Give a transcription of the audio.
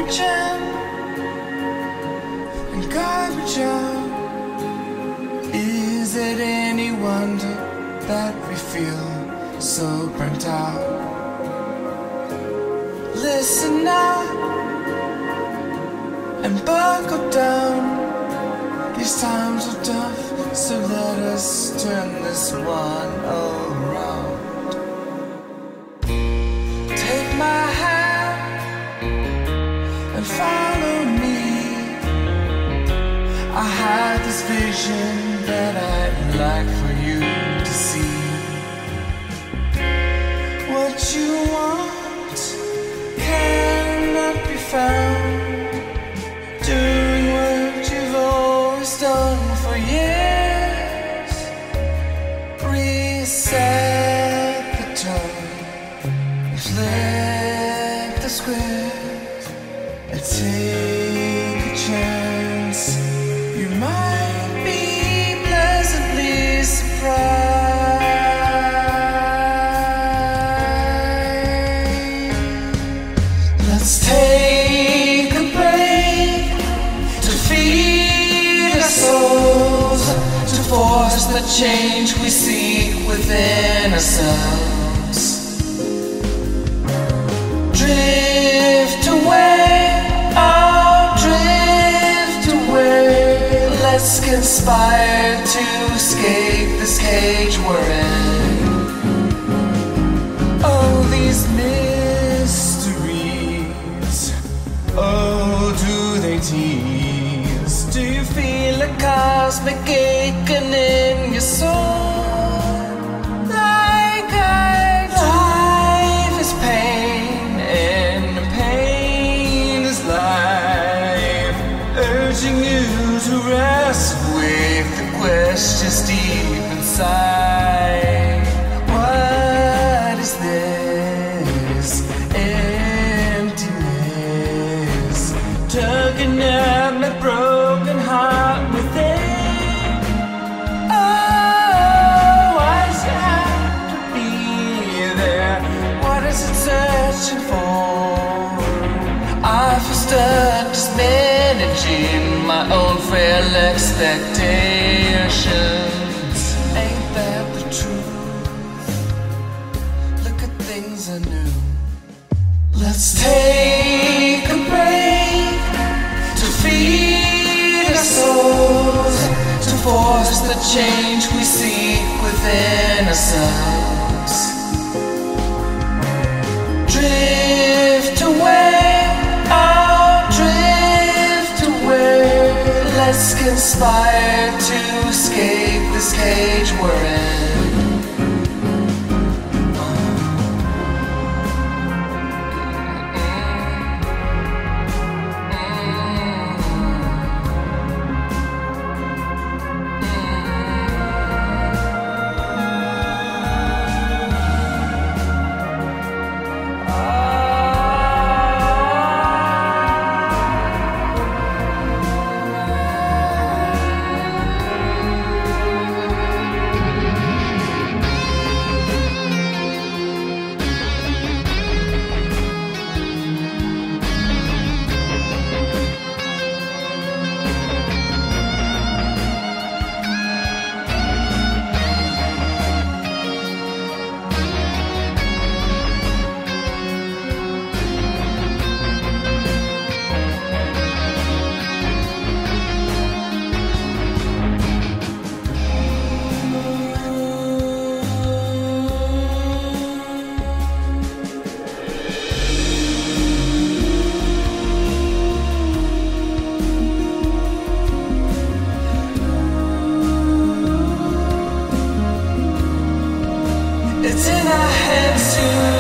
gem and garbage out. Is it any wonder that we feel so burnt out? Listen now and buckle down. These times are tough, so let us turn this one around. Take my hand and follow me. I had this vision that I'd like for you to see. What you want cannot be found. Doing what you've always done for years. Reset the tone, flip the script, and take a chance. You might be pleasantly surprised. Let's take a break to feed our souls, to force the change we seek within ourselves. Drift away, oh drift away. Let's conspire to escape this cage we're in. Oh, these mysteries, oh, do they tease? Do you feel a cosmic aching in your soul? Like life is pain and pain is life, urging you to wrestle with the questions deep inside. What is this emptiness tugging at my broken heart within? Oh, why does it have to be there? What is it searching for? I feel stuck just managing my own frail expectations. Ain't that the truth? Look at things anew. Let's take a break to feed our souls, to force the change we seek within ourselves. Drift away, oh drift away. Let's conspire to escape this cage we're in. It's in our hands to